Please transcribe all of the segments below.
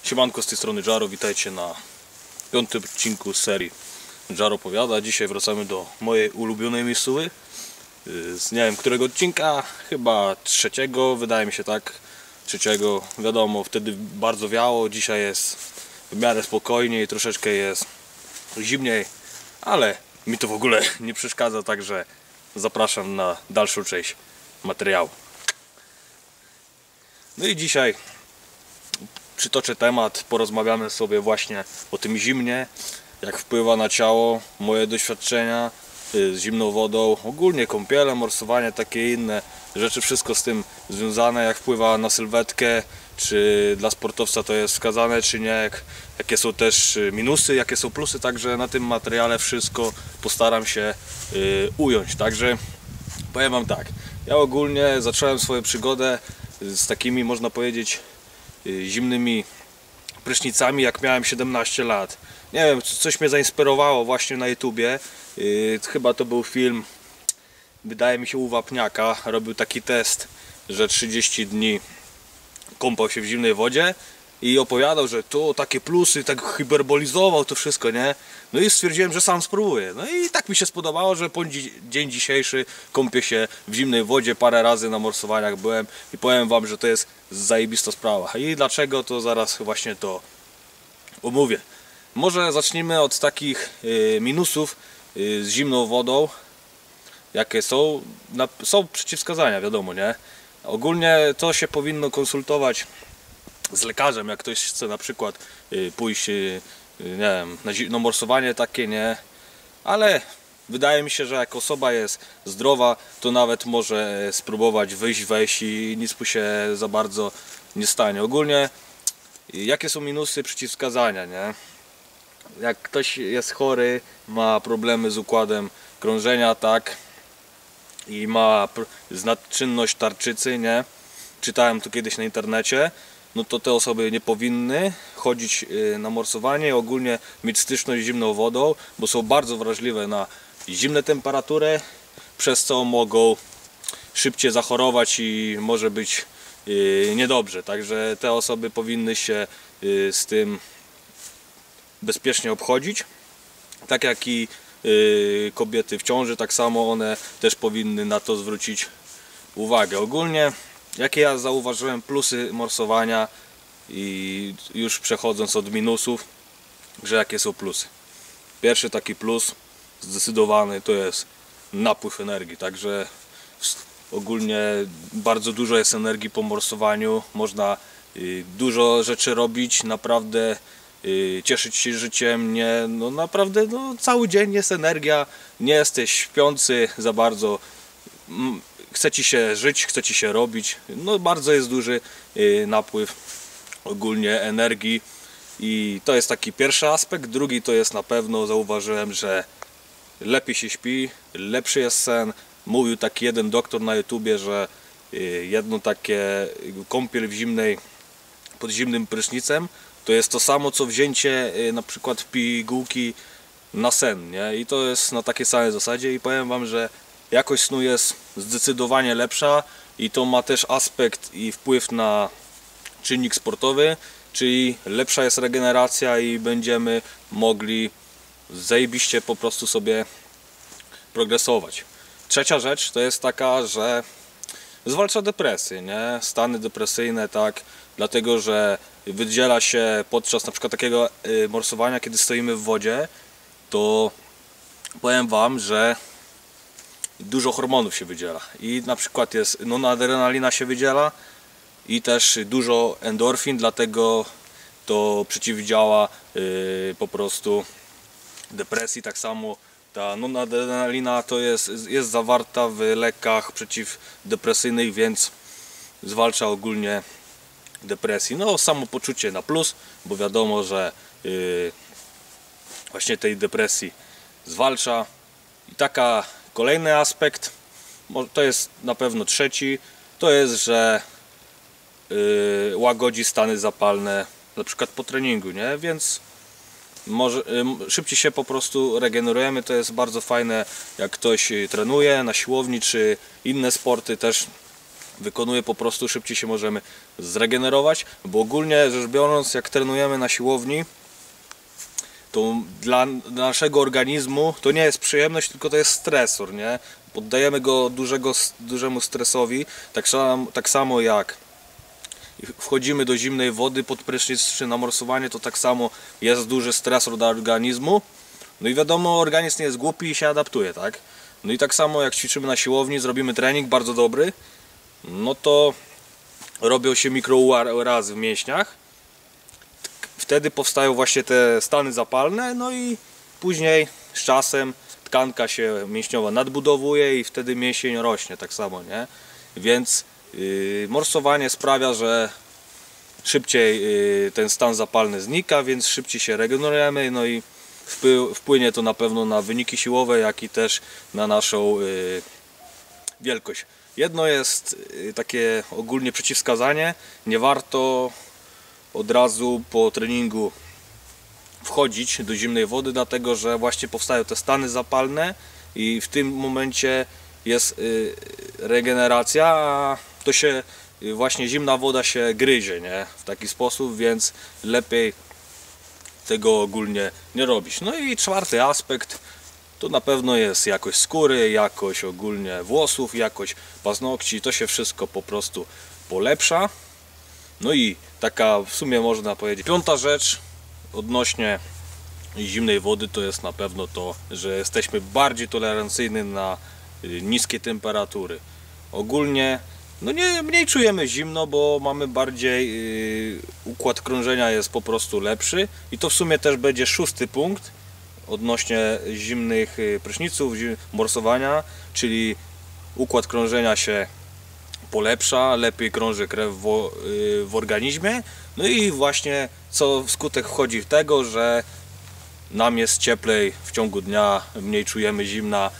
Siemanko, z tej strony Jaro, witajcie na 5. odcinku z serii Jaro Powiada. Dzisiaj wracamy do mojej ulubionej miejscowy. Nie wiem którego odcinka, chyba 3, wydaje mi się tak, 3. Wiadomo, wtedy bardzo wiało, dzisiaj jest w miarę spokojniej, troszeczkę jest zimniej, ale mi to w ogóle nie przeszkadza, także zapraszam na dalszą część materiału. No i dzisiaj przytoczę temat, porozmawiamy sobie właśnie o tym zimnie, jak wpływa na ciało, moje doświadczenia z zimną wodą, ogólnie kąpiele, morsowanie, takie inne rzeczy, wszystko z tym związane, jak wpływa na sylwetkę, czy dla sportowca to jest wskazane, czy nie, jakie są też minusy, jakie są plusy, także na tym materiale wszystko postaram się ująć. Także powiem wam tak, ja ogólnie zacząłem swoją przygodę z takimi, można powiedzieć, zimnymi prysznicami, jak miałem 17 lat. Nie wiem, coś mnie zainspirowało właśnie na YouTubie. Chyba to był film, wydaje mi się, u Wapniaka. Robił taki test, że 30 dni kąpał się w zimnej wodzie i opowiadał, że to takie plusy, tak hiperbolizował to wszystko, nie? No i stwierdziłem, że sam spróbuję. No i tak mi się spodobało, że po dzień dzisiejszy kąpię się w zimnej wodzie, parę razy na morsowaniach byłem i powiem wam, że to jest zajebista sprawa. I dlaczego, to zaraz właśnie to omówię. Może zacznijmy od takich minusów z zimną wodą, jakie są. Są przeciwwskazania, wiadomo, nie? Ogólnie to się powinno konsultować z lekarzem, jak ktoś chce na przykład pójść, nie wiem, na morsowanie takie, nie, ale wydaje mi się, że jak osoba jest zdrowa, to nawet może spróbować wejść i nic mu się za bardzo nie stanie. Ogólnie jakie są minusy przeciwwskazania, nie? Jak ktoś jest chory, ma problemy z układem krążenia, tak, i ma nadczynność tarczycy, nie? Czytałem to kiedyś na internecie. No to te osoby nie powinny chodzić na morsowanie, ogólnie mieć styczność z zimną wodą, bo są bardzo wrażliwe na zimne temperatury, przez co mogą szybciej zachorować i może być niedobrze. Także te osoby powinny się z tym bezpiecznie obchodzić. Tak jak i kobiety w ciąży, tak samo one też powinny na to zwrócić uwagę. Ogólnie jakie ja zauważyłem plusy morsowania i już przechodząc od minusów, że jakie są plusy. Pierwszy taki plus zdecydowany to jest napływ energii, także ogólnie bardzo dużo jest energii po morsowaniu, można dużo rzeczy robić, naprawdę cieszyć się życiem, nie, no naprawdę no, cały dzień jest energia, nie jesteś śpiący za bardzo, chce ci się żyć, chce ci się robić, no bardzo jest duży napływ ogólnie energii i to jest taki pierwszy aspekt. Drugi to jest, na pewno zauważyłem, że lepiej się śpi, lepszy jest sen. Mówił taki jeden doktor na YouTubie, że jedno takie kąpiel w zimnej, pod zimnym prysznicem to jest to samo co wzięcie na przykład pigułki na sen, nie? I to jest na takiej samej zasadzie i powiem wam, że jakość snu jest zdecydowanie lepsza i to ma też aspekt i wpływ na czynnik sportowy, czyli lepsza jest regeneracja i będziemy mogli zajebiście po prostu sobie progresować. Trzecia rzecz to jest taka, że zwalcza depresję, nie? Stany depresyjne, tak, dlatego że wydziela się podczas na przykład takiego morsowania, kiedy stoimy w wodzie, to powiem wam, że dużo hormonów się wydziela i na przykład jest adrenalina się wydziela i też dużo endorfin, dlatego to przeciwdziała po prostu depresji. Tak samo ta adrenalina to jest zawarta w lekach przeciwdepresyjnych, więc zwalcza ogólnie depresji. No samopoczucie na plus, bo wiadomo, że właśnie tej depresji zwalcza. I taka kolejny aspekt, to jest na pewno trzeci, to jest, że łagodzi stany zapalne na przykład po treningu, nie? Więc może szybciej się po prostu regenerujemy. To jest bardzo fajne, jak ktoś trenuje na siłowni czy inne sporty też wykonuje, po prostu szybciej się możemy zregenerować, bo ogólnie rzecz biorąc, jak trenujemy na siłowni, to dla naszego organizmu to nie jest przyjemność, tylko to jest stresor, nie? Poddajemy go dużemu stresowi, tak samo jak wchodzimy do zimnej wody pod prysznic czy na morsowanie, to tak samo jest duży stresor dla organizmu. No i wiadomo, organizm nie jest głupi i się adaptuje, tak? No i tak samo jak ćwiczymy na siłowni, zrobimy trening bardzo dobry, no to robią się mikrourazy w mięśniach. Wtedy powstają właśnie te stany zapalne, no i później z czasem tkanka się mięśniowa nadbudowuje i wtedy mięsień rośnie tak samo, nie? Więc morsowanie sprawia, że szybciej ten stan zapalny znika, więc szybciej się regenerujemy, no i wpłynie to na pewno na wyniki siłowe, jak i też na naszą wielkość. Jedno jest takie ogólnie przeciwwskazanie: nie warto od razu po treningu wchodzić do zimnej wody, dlatego że właśnie powstają te stany zapalne i w tym momencie jest regeneracja, a to się właśnie zimna woda się gryzie, nie? W taki sposób, więc lepiej tego ogólnie nie robić. No i czwarty aspekt to na pewno jest jakość skóry, jakość ogólnie włosów, jakość paznokci, to się wszystko po prostu polepsza. No i taka w sumie można powiedzieć piąta rzecz odnośnie zimnej wody to jest na pewno to, że jesteśmy bardziej tolerancyjni na niskie temperatury. Ogólnie no mniej czujemy zimno, bo mamy bardziej układ krążenia jest po prostu lepszy i to w sumie też będzie szósty punkt odnośnie zimnych pryszniców, morsowania, czyli układ krążenia się polepsza, lepiej krąży krew w organizmie, no i właśnie co wskutek wchodzi w tego, że nam jest cieplej w ciągu dnia, mniej czujemy zimna,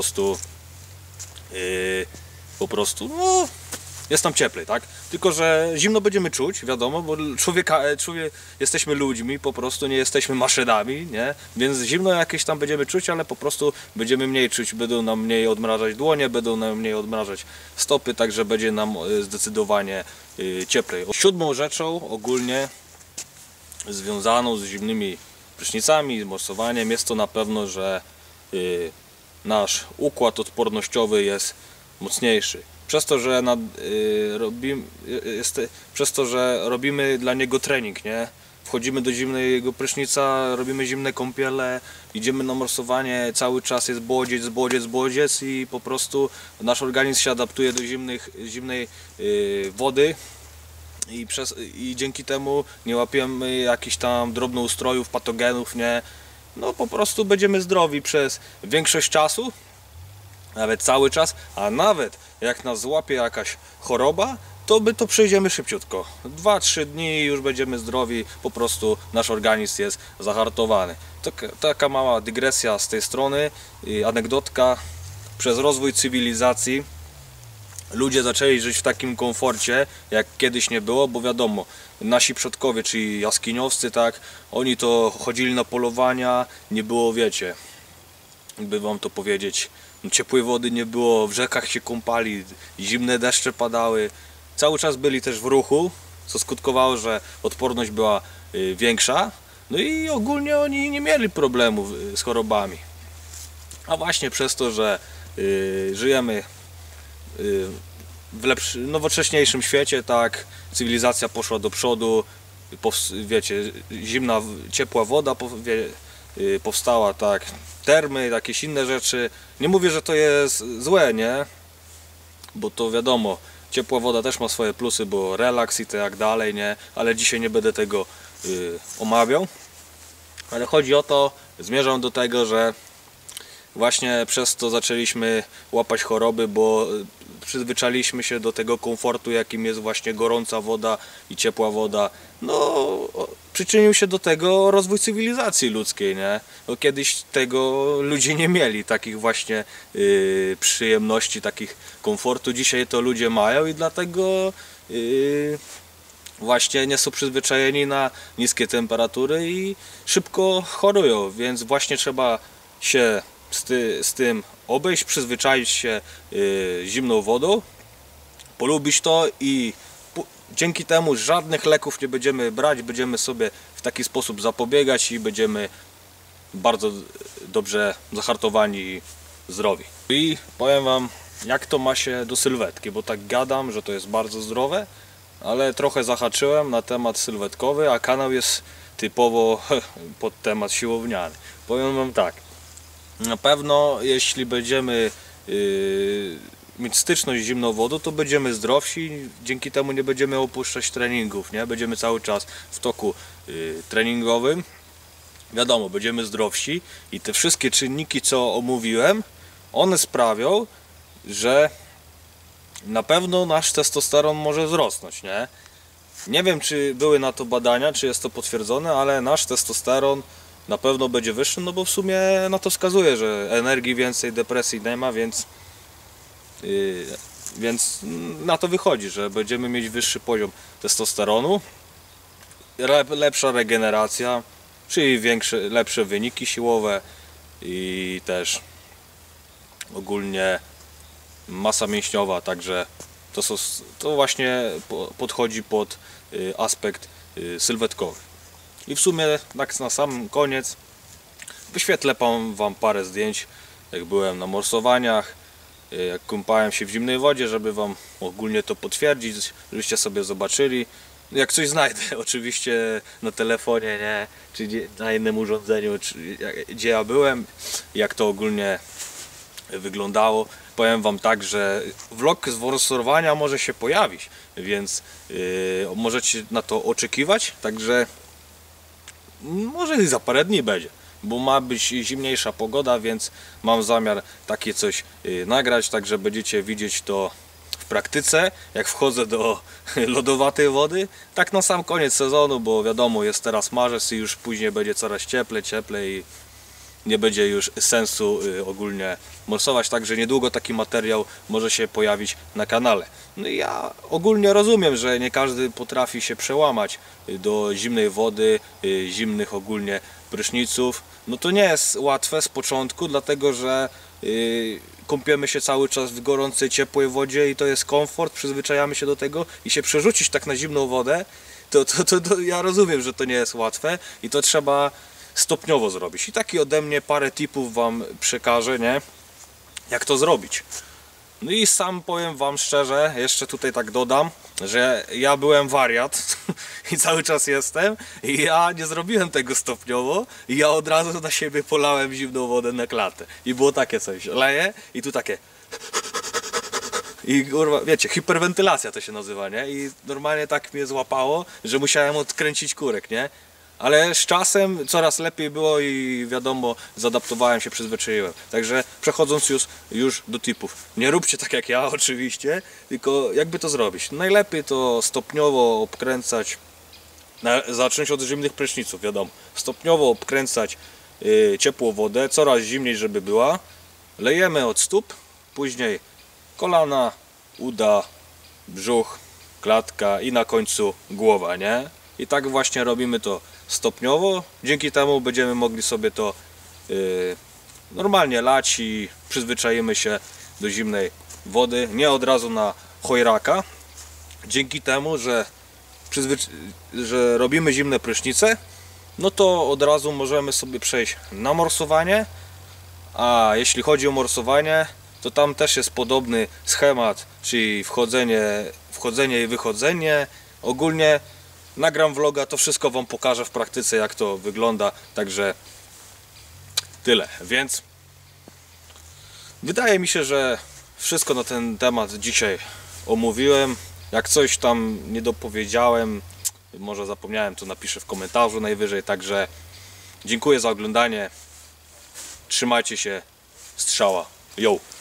po prostu no, jest nam cieplej, tak? Tylko że zimno będziemy czuć, wiadomo, bo jesteśmy ludźmi, po prostu nie jesteśmy maszynami, nie? Więc zimno jakieś tam będziemy czuć, ale po prostu będziemy mniej czuć, będą nam mniej odmrażać dłonie, będą nam mniej odmrażać stopy, także będzie nam zdecydowanie cieplej. Siódmą rzeczą ogólnie związaną z zimnymi prysznicami, z morsowaniem jest to na pewno, że nasz układ odpornościowy jest mocniejszy. Przez to, że robimy dla niego trening, nie? Wchodzimy do zimnego prysznica, robimy zimne kąpiele, idziemy na morsowanie, cały czas jest bodziec i po prostu nasz organizm się adaptuje do zimnej wody i dzięki temu nie łapiemy jakichś tam drobnoustrojów, patogenów, nie? No po prostu będziemy zdrowi przez większość czasu, nawet cały czas, a nawet jak nas złapie jakaś choroba, to przejdziemy szybciutko. 2-3 dni i już będziemy zdrowi, po prostu nasz organizm jest zahartowany. Taka mała dygresja z tej strony, anegdotka. Przez rozwój cywilizacji ludzie zaczęli żyć w takim komforcie, jak kiedyś nie było, bo wiadomo, nasi przodkowie, czyli jaskiniowcy, tak, oni to chodzili na polowania, nie było, wiecie, by wam to powiedzieć, ciepłej wody nie było, w rzekach się kąpali, zimne deszcze padały, cały czas byli też w ruchu, co skutkowało, że odporność była większa, no i ogólnie oni nie mieli problemów z chorobami. A właśnie przez to, że żyjemy w nowocześniejszym świecie, tak, cywilizacja poszła do przodu, wiecie, zimna, ciepła woda powstała, tak, termy, jakieś inne rzeczy. Nie mówię, że to jest złe, nie? Bo to wiadomo, ciepła woda też ma swoje plusy, bo relaks i tak dalej, nie? Ale dzisiaj nie będę tego omawiał. Ale chodzi o to, zmierzam do tego, że właśnie przez to zaczęliśmy łapać choroby, bo przyzwyczailiśmy się do tego komfortu, jakim jest właśnie gorąca woda i ciepła woda. No, przyczynił się do tego rozwój cywilizacji ludzkiej, nie? Bo kiedyś tego ludzie nie mieli, takich właśnie przyjemności, takich komfortu. Dzisiaj to ludzie mają i dlatego właśnie nie są przyzwyczajeni na niskie temperatury i szybko chorują, więc właśnie trzeba się z tym obejść, przyzwyczaić się zimną wodą, polubić to i dzięki temu żadnych leków nie będziemy brać, będziemy sobie w taki sposób zapobiegać i będziemy bardzo dobrze zahartowani i zdrowi. I powiem wam, jak to ma się do sylwetki, bo tak gadam, że to jest bardzo zdrowe, ale trochę zahaczyłem na temat sylwetkowy, a kanał jest typowo pod temat siłowniany. Powiem wam tak, na pewno jeśli będziemy mieć styczność z zimną wodą, to będziemy zdrowsi, dzięki temu nie będziemy opuszczać treningów, nie? Będziemy cały czas w toku treningowym. Wiadomo, będziemy zdrowsi i te wszystkie czynniki, co omówiłem, one sprawią, że na pewno nasz testosteron może wzrosnąć, nie? Nie wiem, czy były na to badania, czy jest to potwierdzone, ale nasz testosteron na pewno będzie wyższy, no bo w sumie na to wskazuje, że energii więcej, depresji nie ma, więc na to wychodzi, że będziemy mieć wyższy poziom testosteronu, lepsza regeneracja, czyli lepsze wyniki siłowe i też ogólnie masa mięśniowa, także to właśnie podchodzi pod aspekt sylwetkowy. I w sumie tak na sam koniec wyświetlę wam parę zdjęć, jak byłem na morsowaniach, jak kąpałem się w zimnej wodzie, żeby wam ogólnie to potwierdzić, żebyście sobie zobaczyli. Jak coś znajdę oczywiście na telefonie, nie? Czy na innym urządzeniu, gdzie ja byłem, jak to ogólnie wyglądało. Powiem wam tak, że vlog z morsowania może się pojawić, więc możecie na to oczekiwać, także może i za parę dni będzie, bo ma być zimniejsza pogoda, więc mam zamiar takie coś nagrać, także będziecie widzieć to w praktyce, jak wchodzę do lodowatej wody, tak na sam koniec sezonu, bo wiadomo, jest teraz marzec i już później będzie coraz cieplej i nie będzie już sensu ogólnie morsować, także niedługo taki materiał może się pojawić na kanale. No i ja ogólnie rozumiem, że nie każdy potrafi się przełamać do zimnej wody, zimnych ogólnie pryszniców. No to nie jest łatwe z początku, dlatego że kąpiemy się cały czas w gorącej, ciepłej wodzie i to jest komfort, przyzwyczajamy się do tego i się przerzucić tak na zimną wodę, to ja rozumiem, że to nie jest łatwe i to trzeba stopniowo zrobić. I taki ode mnie parę tipów wam przekażę, nie? Jak to zrobić. No i sam powiem wam szczerze, jeszcze tutaj tak dodam, że ja byłem wariat i cały czas jestem i ja nie zrobiłem tego stopniowo i ja od razu na siebie polałem zimną wodę na klatę i było takie coś, leję i tu takie i kurwa, wiecie, hiperwentylacja to się nazywa, nie? I normalnie tak mnie złapało, że musiałem odkręcić kurek, nie? Ale z czasem coraz lepiej było i wiadomo, zaadaptowałem się, przyzwyczaiłem. Także przechodząc już do tipów. Nie róbcie tak jak ja oczywiście, tylko jakby to zrobić. Najlepiej to stopniowo obkręcać, zacząć od zimnych pryszniców, wiadomo. Stopniowo obkręcać ciepłą wodę, coraz zimniej żeby była. Lejemy od stóp, później kolana, uda, brzuch, klatka i na końcu głowa, nie? I tak właśnie robimy to stopniowo. Dzięki temu będziemy mogli sobie to normalnie lać i przyzwyczaimy się do zimnej wody. Nie od razu na chojraka. Dzięki temu, że robimy zimne prysznice, no to od razu możemy sobie przejść na morsowanie. A jeśli chodzi o morsowanie, to tam też jest podobny schemat, czyli wchodzenie i wychodzenie. Ogólnie nagram vloga, to wszystko wam pokażę w praktyce, jak to wygląda, także tyle. Więc wydaje mi się, że wszystko na ten temat dzisiaj omówiłem. Jak coś tam nie dopowiedziałem, może zapomniałem, to napiszę w komentarzu najwyżej, także dziękuję za oglądanie. Trzymajcie się, strzała, yo!